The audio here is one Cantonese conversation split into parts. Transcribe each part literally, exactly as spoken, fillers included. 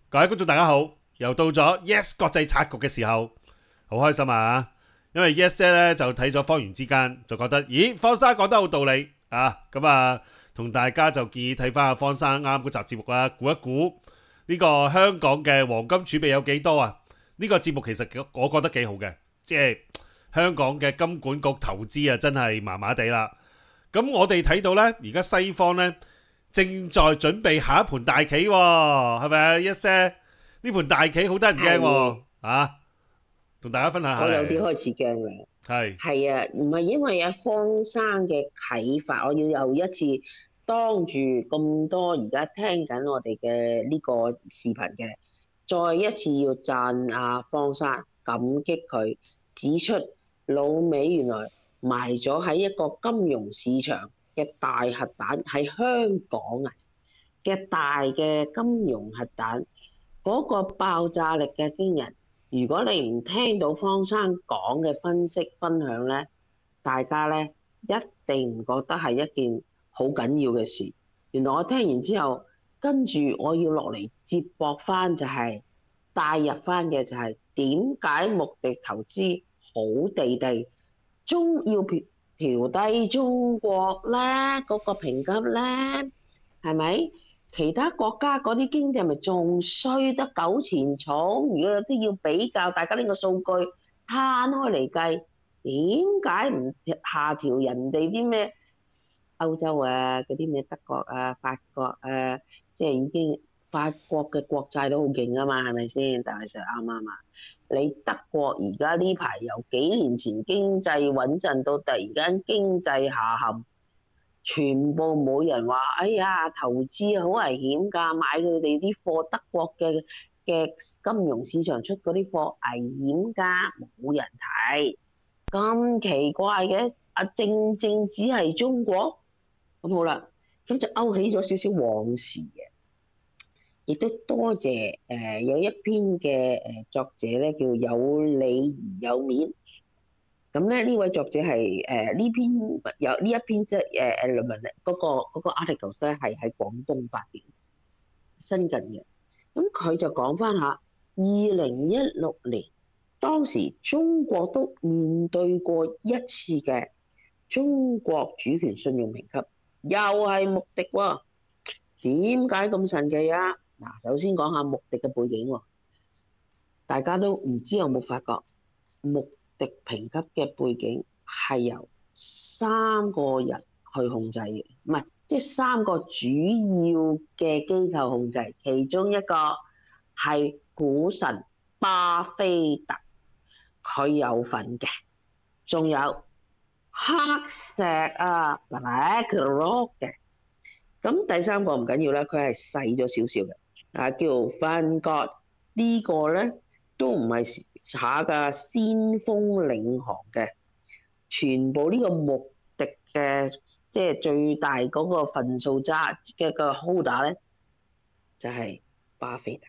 各位觀眾大家好，又到咗 Yes 國際策局嘅時候，好開心啊！因為 Yes 姐咧就睇咗方圓之間，就覺得咦方生講得好道理啊！咁啊，同大家就建議睇翻阿方生啱嗰集節目啦，估一估呢個香港嘅黃金儲備有幾多啊？呢個節目其實我覺得幾好嘅，即係香港嘅金管局投資啊，真係麻麻地啦。咁我哋睇到呢，而家西方呢，正在準備下一盤大棋喎，係咪啊？一些呢盤大棋好得人驚喎，啊，同大家分享下。 我有啲開始驚啦。 係係啊，唔係因為阿方生嘅啟發，我要又一次當住咁多而家聽緊我哋嘅呢個視頻嘅，再一次要讚阿方生，感激佢，指出老美原來埋咗喺一個金融市場嘅大核彈喺香港啊嘅大嘅金融核彈，嗰個爆炸力嘅驚人。如果你唔聽到方生講嘅分析分享呢，大家呢一定唔覺得係一件好緊要嘅事。原來我聽完之後，跟住我要落嚟接駁翻就係帶入翻嘅就係點解目的投資好地地，中要調低中國呢嗰個評級呢，係咪？其他國家嗰啲經濟咪仲衰得九錢草？如果有啲要比較，大家呢個數據攤開嚟計，點解唔下調人哋啲咩歐洲啊嗰啲咩德國啊法國啊，即係已經法國嘅國債都好勁啊嘛，係咪先？但係實啱啱啊？你德國而家呢排由幾年前經濟穩陣到突然間經濟下陷。全部冇人話，哎呀，投資好危險㗎，買佢哋啲貨，德國嘅嘅金融市場出嗰啲貨危險㗎，冇人睇。咁奇怪嘅，啊正正只係中國。咁好啦，咁就勾起咗少少往事嘅，亦都多謝誒、呃、有一篇嘅誒作者咧叫有理而有面。咁咧呢位作者係誒呢篇有呢一篇即係誒誒論文咧，嗰個嗰個 article 咧係喺廣東發表，新近嘅。咁佢就講翻下二零一六年當時中國都面對過一次嘅中國主權信用評級，又係穆迪喎。點解咁神奇啊？嗱，首先講下穆迪嘅背景喎，大家都唔知有冇發覺穆迪評級嘅背景係由三個人去控制嘅，唔係即係三個主要嘅機構控制，其中一個係股神巴菲特，佢有份嘅，仲有黑石啊，BlackRock嘅，咁第三個唔緊要啦，佢係細咗少少嘅，啊叫 Vanguard 呢個咧。都唔係下嘅先鋒領航嘅，全部呢個目的嘅即係最大嗰個份數揸嘅個 holder 咧，就係、是、巴菲特。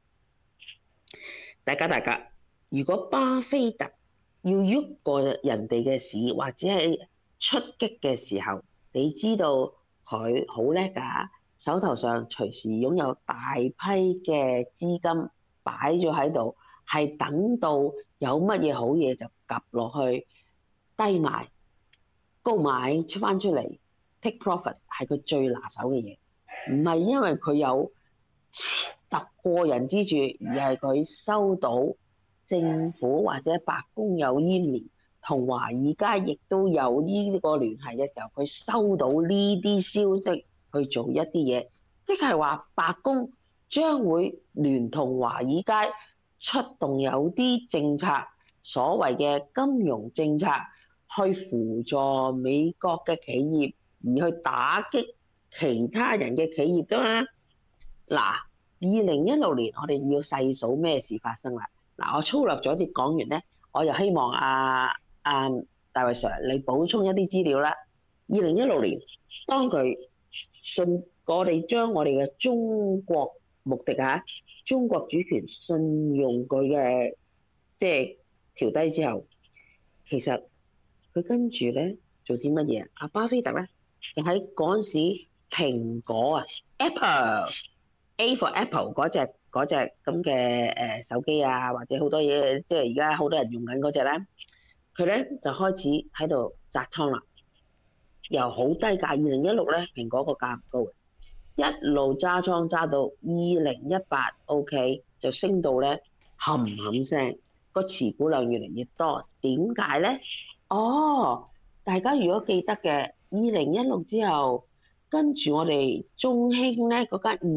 大家大家，如果巴菲特要喐過人哋嘅市，或者係出擊嘅時候，你知道佢好叻㗎，手頭上隨時擁有大批嘅資金擺咗喺度。係等到有乜嘢好嘢就夾落去，低買高買出翻出嚟 take profit 係佢最拿手嘅嘢，唔係因為佢有特過人之處，而係佢收到政府或者白宮有牽連，同華爾街亦都有呢個聯繫嘅時候，佢收到呢啲消息去做一啲嘢，即係話白宮將會聯同華爾街。出動有啲政策，所謂嘅金融政策，去輔助美國嘅企業，而去打擊其他人嘅企業㗎嘛。嗱，二零一六年我哋要細數咩事發生啦。嗱，我粗略咗啲講完咧，我又希望阿阿大衛 Sir 你補充一啲資料啦。二零一六年當佢信我哋將我哋嘅中國目的啊。中國主權信用佢嘅即係調低之後，其實佢跟住咧做啲乜嘢？阿巴菲特咧就喺嗰陣時蘋果啊 Apple A for Apple 嗰隻嗰隻咁嘅誒手機啊，或者好多嘢，即係而家好多人用緊嗰隻咧，佢咧就開始喺度砸倉啦，由好低價，二零一六咧蘋果個價唔高嘅，一路揸倉揸到二零一八 OK 就升到咧冚冚聲，個持股量越嚟越多，點解咧？哦，大家如果記得嘅，二零一六之後，跟住我哋中興咧嗰間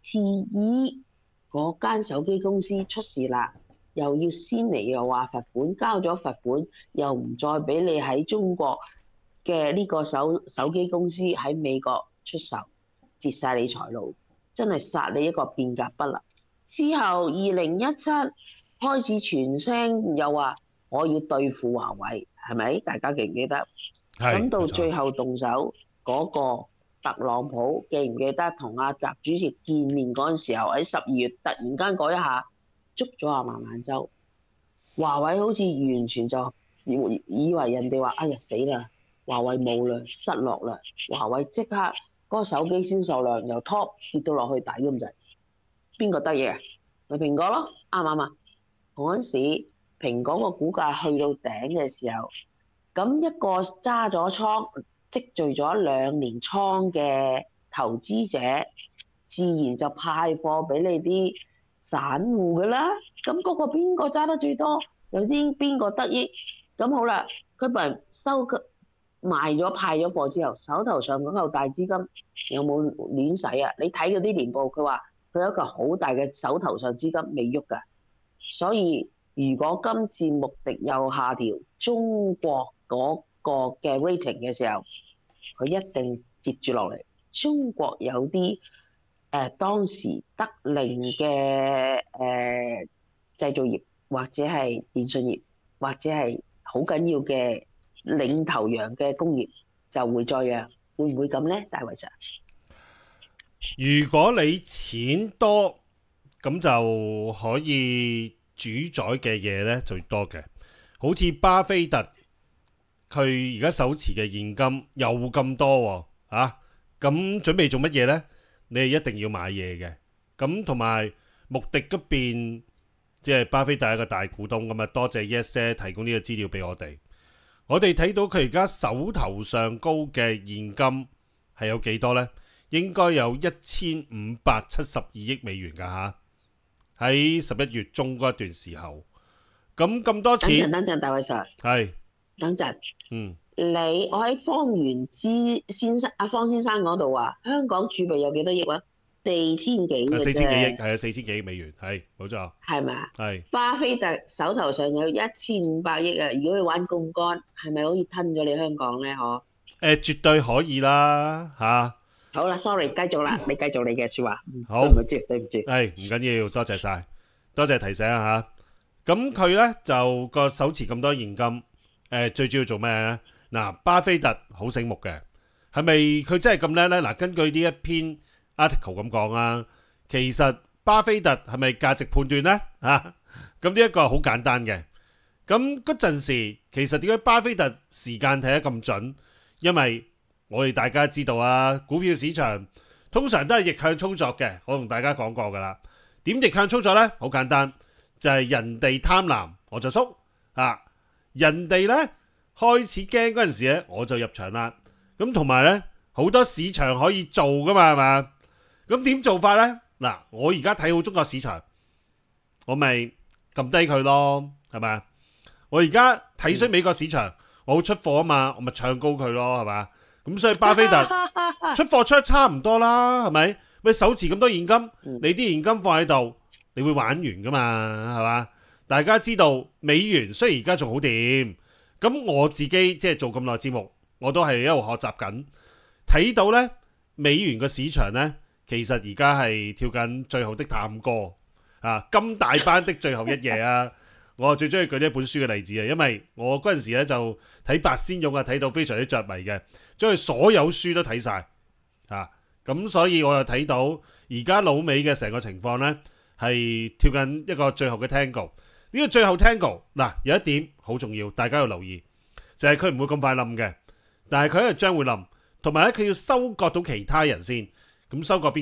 ZTE 嗰間手機公司出事啦，又要先嚟又話罰款，交咗罰款又唔再俾你喺中國嘅呢個手手機公司喺美國出售，截晒你財路，真係殺你一個片甲不留。之後二零一七開始傳聲又話我要對付華為，係咪？大家記唔記得？咁到最後動手嗰個特朗普，記唔記得同阿習主席見面嗰陣時候喺十二月突然間嗰一下捉咗阿孟晚舟，華為好似完全就以以為人哋話哎呀死啦，華為冇啦，失落啦，華為即刻嗰個手機銷售量由 top 跌到落去底咁滯，邊個得益啊？咪蘋果咯，啱唔啱啊？嗰陣時蘋果個股價去到頂嘅時候，咁一個揸咗倉積聚咗兩年倉嘅投資者，自然就派貨俾你啲散戶噶啦。咁嗰個邊個揸得最多，又知邊個得益。咁好啦，佢俾人收賣咗派咗貨之後，手頭上嗰嚿大資金有冇亂使啊？你睇嗰啲年報，佢話佢有一個好大嘅手頭上資金未喐㗎。所以如果今次穆迪又下調中國嗰個嘅 rating 嘅時候，佢一定接住落嚟。中國有啲誒、呃、當時得令嘅誒、呃、製造業，或者係電信業，或者係好緊要嘅領頭羊嘅工業，就會再讓，會唔會咁呢？大衛 Sir， 如果你錢多，咁就可以主宰嘅嘢呢就多嘅，好似巴菲特。佢而家手持嘅現金又咁多喎，啊，咁準備做乜嘢呢？你係一定要買嘢嘅，咁同埋穆迪嗰邊，即係巴菲特係一個大股東咁啊，多謝 Yes 姐提供呢個資料俾我哋。我哋睇到佢而家手頭上高嘅現金係有幾多呢？應該有一千五百七十二億美元㗎嚇，喺十一月中嗰一段時候，咁咁多錢， 等陣等陣，大衛 Sir， 係。 等陣， 嗯， 你我喺方元之先生阿方先生嗰度話，香港儲備有幾多億啊？四千幾嘅啫， 四千幾億係啊，四千幾億美元係冇錯， 係咪啊？ 係。 巴菲特手頭上有一千五百億啊！如果佢玩槓桿，係咪可以吞咗你香港咧？嗬？ 誒，絕對可以啦嚇。 好啦 ，sorry，繼續啦，你繼續你嘅説話。 好， 對唔住，對唔住。 係唔緊要，多謝曬，多謝提醒啊嚇。咁佢咧就個手持咁多現金。誒最主要做咩咧？嗱，巴菲特好醒目嘅，係咪佢真係咁叻咧？嗱，根據呢一篇 article 咁講啊，其實巴菲特係咪價值判斷咧？嚇，咁呢一個好簡單嘅。咁嗰陣時，其實點解巴菲特時間睇得咁準？因為我哋大家知道啊，股票市場通常都係逆向操作嘅，我同大家講過噶啦。點逆向操作咧？好簡單，就係人哋貪婪，我就縮啊。人哋咧開始驚嗰陣時咧，我就入場啦。咁同埋咧，好多市場可以做噶嘛，係嘛？咁點做法咧？嗱，我而家睇好中國市場，我咪撳低佢咯，係咪？我而家睇衰美國市場，我好出貨啊嘛，我咪唱高佢咯，係嘛？咁所以巴菲特出貨出得差唔多啦，係咪？喂，手持咁多現金，你啲現金放喺度，你會玩完噶嘛，係嘛？大家知道美元雖然而家仲好掂，咁我自己即係做咁耐節目，我都係一路學習緊，睇到呢美元個市場呢，其實而家係跳緊最後的探戈啊，金大班的最後一夜啊！我最中意舉呢一本書嘅例子啊，因為我嗰陣時咧就睇白先勇啊，睇到非常之着迷嘅，將佢所有書都睇晒啊，咁所以我又睇到而家老美嘅成個情況呢，係跳緊一個最後嘅 tango。呢個最後 Tango 嗱，有一點好重要，大家要留意，就係佢唔會咁快冧嘅，但係佢係將會冧，同埋咧佢要收割到其他人先。咁收割邊個啊？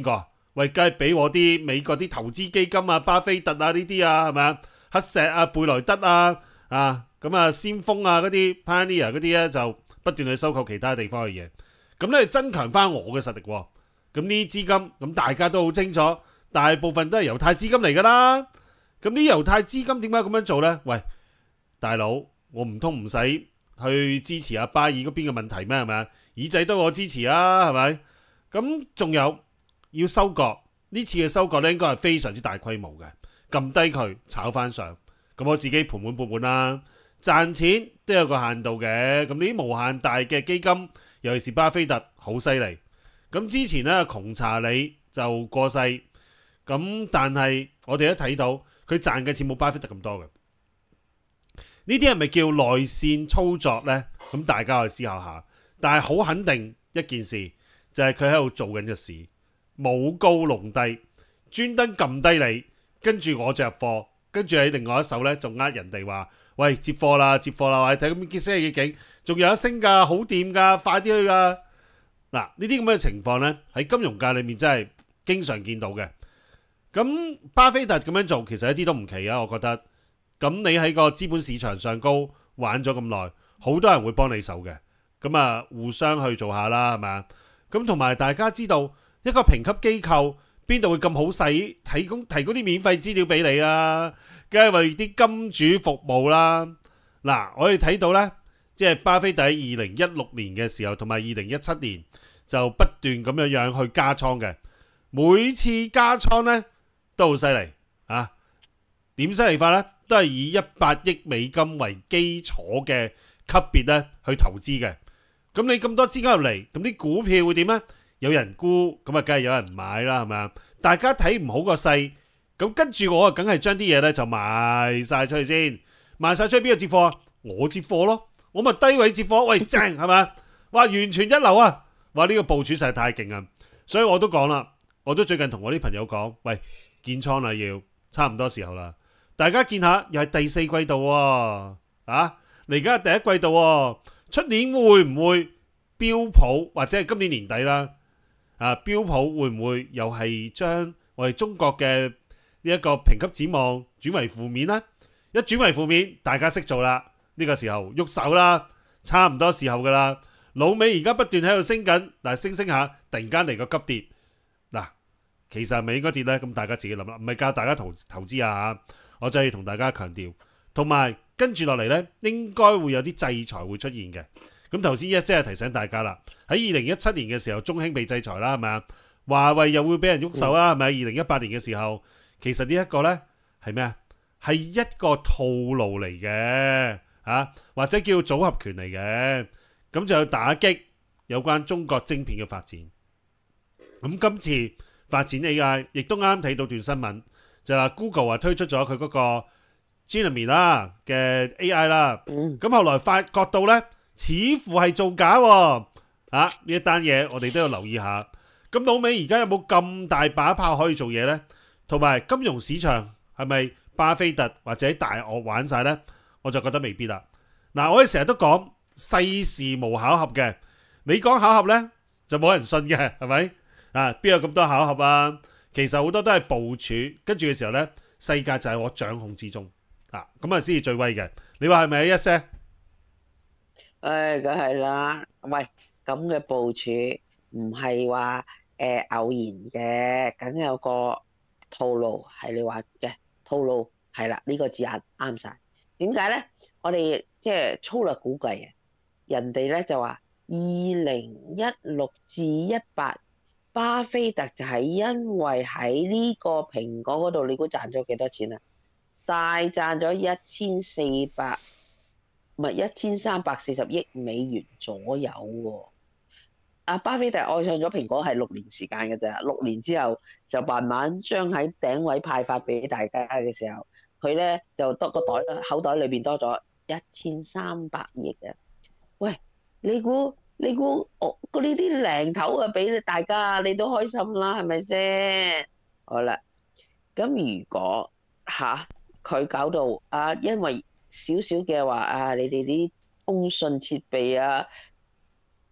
喂，梗係俾我啲美國啲投資基金啊、巴菲特啊呢啲啊，係咪啊？黑石啊、貝萊德啊，啊咁啊先鋒啊嗰啲 Pioneer 嗰啲咧就不斷去收購其他地方嘅嘢，咁咧增強翻我嘅實力喎。咁呢啲資金咁大家都好清楚，大部分都係猶太資金嚟㗎啦。咁呢猶太資金點解咁樣做呢？喂，大佬，我唔通唔使去支持阿巴爾嗰邊嘅問題咩？係咪啊？耳仔都我支持啊，係咪？咁仲有要收割，呢次嘅收割咧應該係非常之大規模嘅，撳低佢炒翻上，咁我自己盤滿缽滿啦。賺錢都有個限度嘅，咁呢啲無限大嘅基金，尤其是巴菲特好犀利。咁之前咧窮查理就過世，咁但係我哋都睇到佢賺嘅錢冇巴菲特咁多嘅。呢啲係咪叫內線操作呢？咁大家可以思考下。但係好肯定一件事，就係佢喺度做緊嘅事，舞高弄低，專登撳低你，跟住我就入貨，跟住喺另外一手呢，仲呃人哋話：喂，接貨啦，接貨啦！喂，睇咁結息嘅景，仲有得升㗎，好掂㗎，快啲去㗎！嗱，呢啲咁嘅情況呢，喺金融界裏面真係經常見到嘅。咁巴菲特咁樣做，其實一啲都唔奇啊，我覺得。咁你喺個資本市場上高玩咗咁耐，好多人會幫你手嘅。咁啊，互相去做下啦，係咪啊？咁同埋大家知道一個評級機構邊度會咁好使提供提供啲免費資料俾你啊？梗係為啲金主服務啦。嗱，我哋睇到呢，即係巴菲特喺二零一六年嘅時候，同埋二零一七年就不斷咁樣樣去加倉嘅。每次加倉呢都好犀利啊！點犀利法呢？都係以一百億美金為基礎嘅級別咧去投資嘅。咁你咁多資金入嚟，咁啲股票會點呢？有人沽，咁啊梗係有人買啦，係咪啊？大家睇唔好個勢，咁跟住我啊梗係將啲嘢咧就賣晒出去先，賣晒出去邊個接貨啊？我接貨咯，我咪低位接貨，喂正係咪？哇完全一流啊！哇呢個部署實在太勁啊！所以我都講啦，我都最近同我啲朋友講，喂建倉啦，要差唔多時候啦。大家見下，又係第四季度喎，啊嚟緊係第一季度喎，出年會唔會標普或者係今年年底啦？啊標普會唔會又係將我哋中國嘅呢一個評級展望轉為負面呢？一轉為負面，大家識做啦，呢個時候喐手啦，差唔多時候噶啦。老美而家不斷喺度升緊，但係升升下，突然間嚟個急跌，嗱，其實係咪應該跌呢？咁大家自己諗啦，唔係教大家投投資啊嚇。我就係同大家強調，同埋跟住落嚟呢，應該會有啲制裁會出現嘅。咁頭先一即係提醒大家啦，喺二零一七年嘅時候，中興被制裁啦，係咪啊？華為又會俾人喐手啦，係咪？二零一八年嘅時候，其實呢一個呢係咩啊？係一個套路嚟嘅啊，或者叫組合拳嚟嘅。咁就要打擊有關中國晶片嘅發展。咁今次發展 A I， 亦都啱睇到段新聞。就話 Google 話推出咗佢嗰個 Gemini 啦嘅 A I 啦，咁後來發覺到呢，似乎係造假喎，啊呢一單嘢我哋都要留意下。咁老美而家有冇咁大把炮可以做嘢呢？同埋金融市場係咪巴菲特或者大鱷玩晒呢？我就覺得未必啦。嗱，我哋成日都講世事無巧合嘅，你講巧合呢，就冇人信嘅，係咪？啊，邊有咁多巧合啊？其實好多都係部署，跟住嘅時候呢，世界就係我掌控之中啊，咁啊先至最威嘅。你話係咪一些？ 誒，梗係啦。喂，咁嘅部署唔係話誒偶然嘅，梗有個套路係你話嘅套路係啦，呢個字眼啱晒。點解呢？我哋即係粗略估計啊，人哋呢就話二零一六至一八。巴菲特就係因為喺呢個蘋果嗰度，你估賺咗幾多錢啊？大賺咗一千四百，唔係一千三百四十億美元左右喎。阿巴菲特愛上咗蘋果係六年時間嘅咋，六年之後就慢慢將喺頂位派發俾大家嘅時候，佢咧就多個袋口袋裏邊多咗一千三百億啊！喂，你估？你估我嗰呢啲零頭啊，俾你大家，你都開心啦，係咪先？好啦，咁如果吓佢搞到啊，因為少少嘅話啊，你哋啲通訊設備啊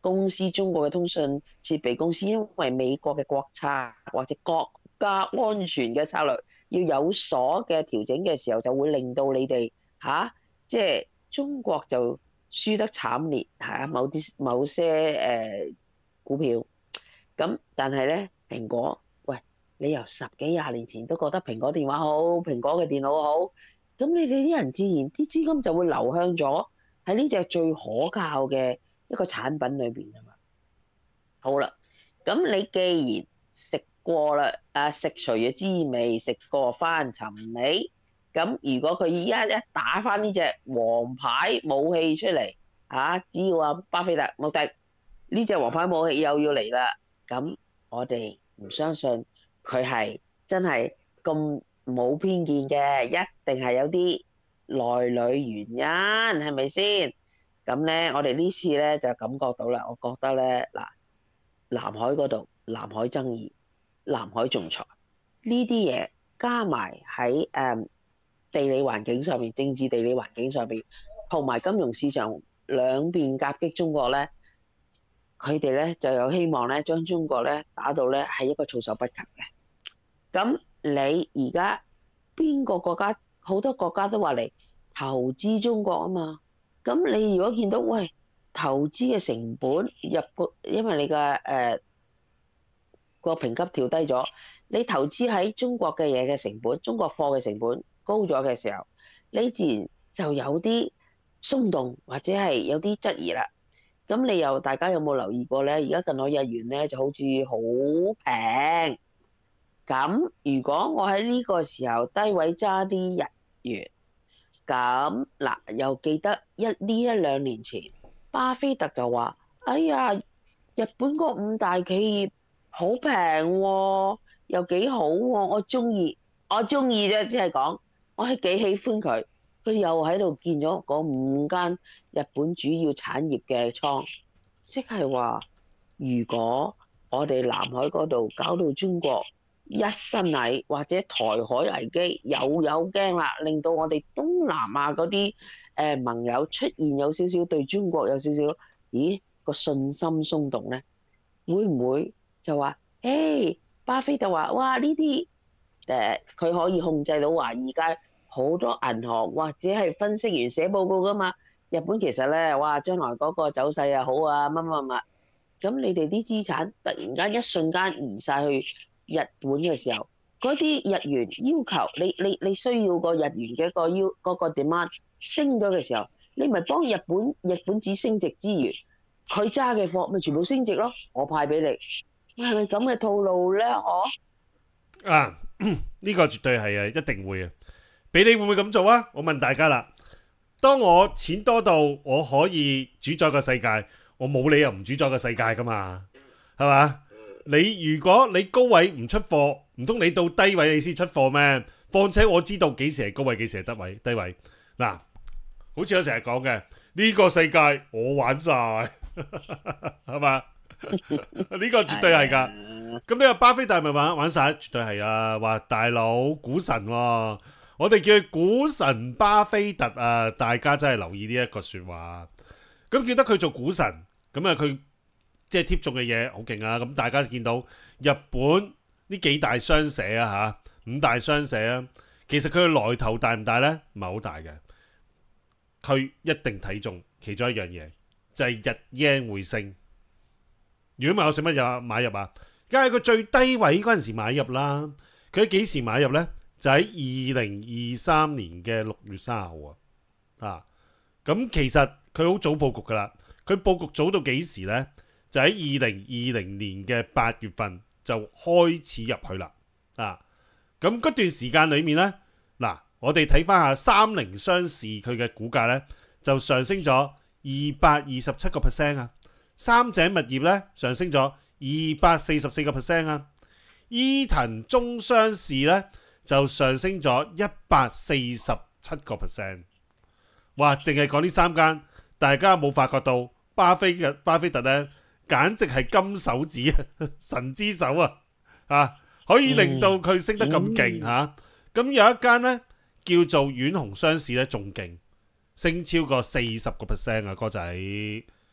公司中國嘅通訊設備公司，因為美國嘅國策或者國家安全嘅策略要有所嘅調整嘅時候，就會令到你哋嚇，即係中國就輸得慘烈嚇，某啲某些誒股票。咁但係咧，蘋果，喂，你由十幾廿年前都覺得蘋果電話好，蘋果嘅電腦好，咁你哋啲人自然啲資金就會流向咗喺呢隻最可靠嘅一個產品裏邊啊嘛。好啦，咁你既然食過啦，啊食除咗滋味，食過翻尋味，咁如果佢依家一打翻呢隻王牌武器出嚟，啊，只要阿巴菲特穆迪呢隻王牌武器又要嚟啦。咁我哋唔相信佢係真係咁冇偏見嘅，一定係有啲內裏原因，係咪先？咁咧，我哋呢次咧就感覺到啦，我覺得咧嗱，南海嗰度，南海爭議、南海仲裁呢啲嘢，加埋喺誒地理環境上面、政治地理環境上邊，同埋金融市場兩邊夾擊中國咧。佢哋咧就有希望咧，將中國咧打到咧係一個措手不及嘅。咁你而家邊個國家，好多國家都話嚟投資中國啊嘛。咁你如果見到喂投資嘅成本入個，因為你嘅誒個評級調低咗，你投資喺中國嘅嘢嘅成本，中國貨嘅成本高咗嘅時候，你自然就有啲鬆動或者係有啲質疑啦。咁你又大家有冇留意過咧？而家近來日元咧就好似好平。咁如果我喺呢個時候低位揸啲日元，咁嗱又記得一呢一兩年前，巴菲特就話：哎呀，日本嗰五大企業好平喎，又幾好喎，我中意，我中意啫，只係講我係幾喜歡佢。佢又喺度建咗嗰五間日本主要產業嘅倉，即係話，如果我哋南海嗰度搞到中國一身蟻，或者台海危機又有驚啦，令到我哋東南亞嗰啲誒盟友出現有少少對中國有少少，咦個信心鬆動咧，會唔會就話，誒巴菲特話，哇呢啲誒佢可以控制到華爾街？好多銀行或者係分析員寫報告噶嘛，日本其實咧，哇，將來嗰個走勢又好啊，乜乜乜，咁你哋啲資產突然間一瞬間移晒去日本嘅時候，嗰啲日元要求你你你需要個日元嘅個要嗰個 demand 升咗嘅時候，你咪幫日本日本紙升值之餘，佢揸嘅貨咪全部升值咯，我派俾你，係咪咁嘅套路咧？我啊，呢個絕對係啊，一定會啊！俾你會唔會咁做啊？我問大家啦，當我錢多到我可以主宰個世界，我冇理由唔主宰個世界噶嘛，係嘛？你如果你高位唔出貨，唔通你到低位你先出貨咩？況且我知道幾時係高位，幾時係低位。低位嗱，好似我成日講嘅，呢個世界我玩晒，係嘛？呢個絕對係噶。咁呢個巴菲特咪玩玩晒？絕對係啊！話大佬股神喎。我哋叫佢股神巴菲特啊！大家真係留意呢一個說話。咁叫得佢做股神，咁啊佢即係貼中嘅嘢好勁啊！咁大家見到日本呢幾大商社啊吓，五大商社啊，其實佢嘅來頭大唔大呢？唔係好大嘅。佢一定睇中其中一樣嘢，就係日圓會升。如果問我使乜嘢買入啊？梗係佢最低位嗰陣時買入啦。佢喺幾時買入呢？就喺二零二三年嘅六月三十號啊，啊，咁其實佢好早佈局噶啦，佢佈局早到幾時呢？就喺二零二零年嘅八月份就開始入去啦，啊，咁嗰段時間裏面呢，嗱、啊，我哋睇翻下三菱商事佢嘅股價呢，就上升咗二百二十七個 percent 啊，三井物業呢，上升咗二百四十四個 percent 啊，伊藤忠商事呢，就上升咗一百四十七個 percent， 哇！淨係講呢三間，大家有冇發覺到巴菲嘅巴菲特咧，簡直係金手指啊，神之手啊，啊，可以令到佢升得咁勁嚇。咁有一間咧叫做遠雄商事咧，仲勁，升超過四十個 percent 啊，哥仔。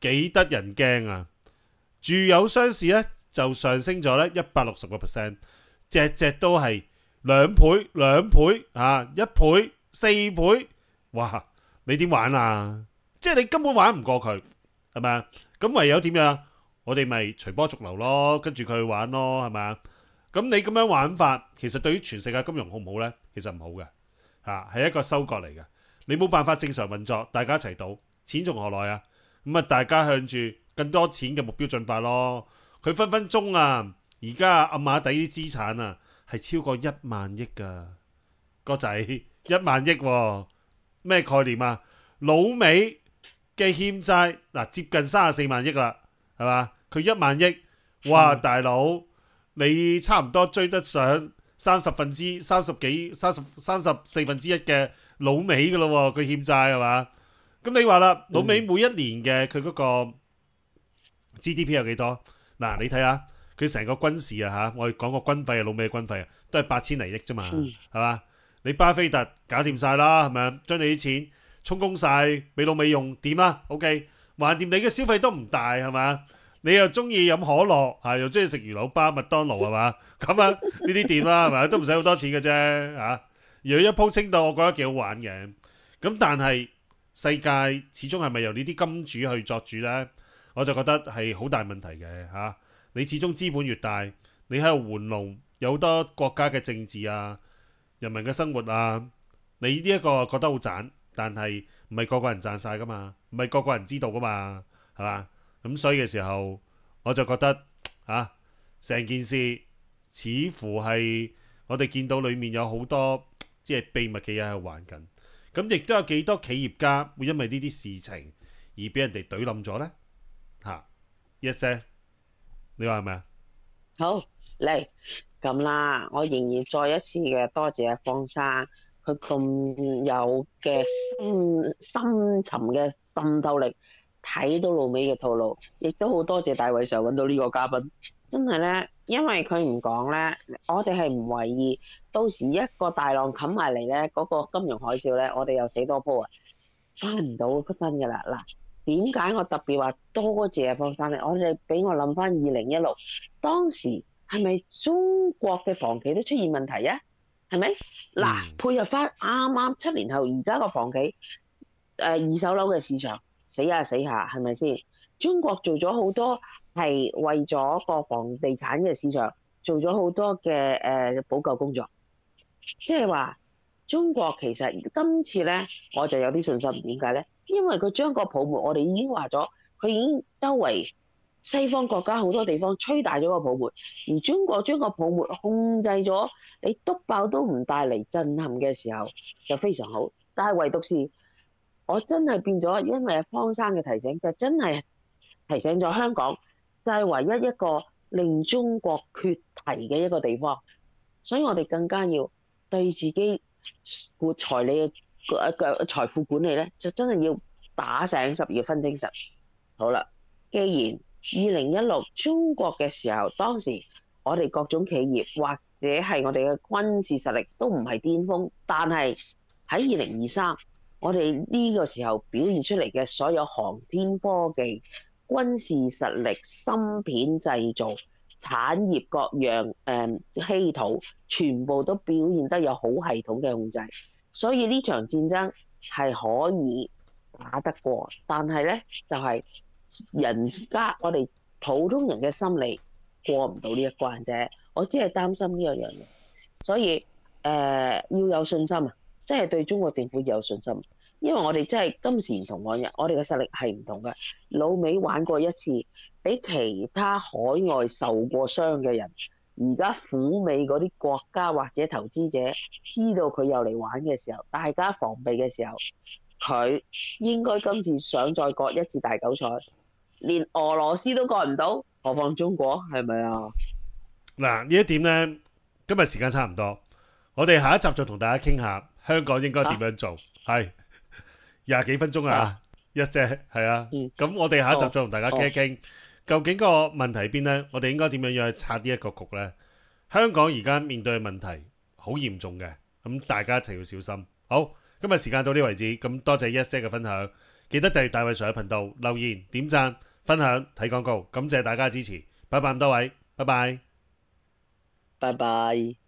幾得人驚啊！住友商事咧就上升咗咧一百六十個 percent， 隻隻都係兩倍、兩倍啊，一倍、四倍，哇！你點玩啊？即係你根本玩唔過佢，係咪啊？咁唯有點樣？我哋咪隨波逐流咯，跟住佢去玩咯，係咪啊？咁你咁樣玩法，其實對於全世界金融好唔好呢？其實唔好嘅，嚇係一個收割嚟嘅。你冇辦法正常運作，大家一齊賭，錢從何來啊？咁啊，大家向住更多錢嘅目標進發咯。佢分分鐘啊，而家暗馬底啲資產啊，係超過一萬億㗎，個仔一萬億喎，咩概念啊？老美嘅欠債嗱接近三十四萬億啦，係嘛？佢一萬億，哇！大佬你差唔多追得上三十分之三十幾三十三十四分之一嘅老美噶咯喎，佢欠債係嘛？咁你話啦，老美每一年嘅佢嗰個 G D P 有幾多？嗱，你睇下佢成個軍事啊嚇，我哋講個軍費啊，老美嘅軍費啊，都係八千零億啫嘛，係嘛？你巴菲特搞掂晒啦，係咪啊？將你啲錢充公晒俾老美用，掂啦 ？OK， 橫掂你嘅消費都唔大係嘛？你又中意飲可樂，係又中意食魚柳巴、麥當勞係嘛？咁啊呢啲掂啦，係咪？都唔使好多錢嘅啫嚇。如果一鋪清到，我覺得幾好玩嘅。咁但係世界始終係咪由呢啲金主去作主呢？我就覺得係好大問題嘅嚇。你始終資本越大，你喺度玩弄有好多國家嘅政治啊、人民嘅生活啊，你呢一個覺得好賺，但係唔係個個人賺晒噶嘛，唔係個個人知道噶嘛，係嘛？咁所以嘅時候，我就覺得啊，成件事似乎係我哋見到裡面有好多即係秘密嘅嘢喺度玩緊。咁亦都有幾多企業家會因為呢啲事情而俾人哋懟冧咗呢？嚇，Yes sir，你話係咪啊？ 好嚟咁啦，我仍然再一次嘅多謝阿方生，佢咁有嘅深深沉嘅滲透力，睇到老美嘅套路，亦都好多謝大衛上揾到呢個嘉賓，真係咧，因為佢唔講咧，我哋係唔為意，到時一個大浪冚埋嚟咧，嗰、個金融海嘯咧，我哋又死多鋪啊，翻唔到真㗎啦嗱。點解我特別話多謝阿方生咧？我哋俾我諗翻二零一六，當時係咪中國嘅房企都出現問題啊？係咪？嗱，配合翻啱啱七年後而家個房企誒、呃、二手樓嘅市場死下死下，係咪先？中國做咗好多係為咗個房地產嘅市場做咗好多嘅誒、呃、補救工作，即係話中國其實今次咧我就有啲信心，點解咧？因為佢將個泡沫，我哋已經話咗，佢已經周圍西方國家好多地方吹大咗個泡沫，而中國將個泡沫控制咗，你篤爆都唔帶嚟震撼嘅時候就非常好。但係唯獨是我真係變咗，因為方生嘅提醒，就真係提醒咗香港，就係唯一一個令中國缺堤嘅一個地方，所以我哋更加要對自己活財理嘅嘅財富管理咧，就真係要打醒十二分精神。好啦，既然二零一六中國嘅時候，當時我哋各種企業或者係我哋嘅軍事實力都唔係巔峰，但係喺二零二三，我哋呢個時候表現出嚟嘅所有航天科技、軍事實力、芯片製造、產業各樣誒稀土，全部都表現得有好系統嘅控制。所以呢場戰爭係可以打得過，但係咧就係、是、人家我哋普通人嘅心理過唔到呢一關啫。我只係擔心呢一樣嘢，所以誒、呃、要有信心啊！即係對中國政府要有信心，因為我哋真係今時唔同往日，我哋嘅實力係唔同嘅。老美玩過一次，俾其他海外受過傷嘅人。而家苦美嗰啲國家或者投資者知道佢又嚟玩嘅時候，大家防備嘅時候，佢應該今次想再割一次大韭菜，連俄羅斯都割唔到，何況中國係咪啊？ 嗱，呢一點呢，今日時間差唔多，我哋下一集再同大家傾下香港應該點樣做，係廿幾分鐘啊，一隻係啊，咁我哋下一集再同大家傾一傾。究竟個問題喺邊呢？我哋應該點樣樣去拆呢一個局呢？香港而家面對嘅問題好嚴重嘅，咁大家一齊要小心。好，今日時間到呢為止，咁多謝 Yes 姐嘅分享。 記得訂閱大衛 Sir 嘅頻道，留言、點讚、分享、睇廣告，感謝大家嘅支持，拜拜咁多位，拜拜。 拜拜。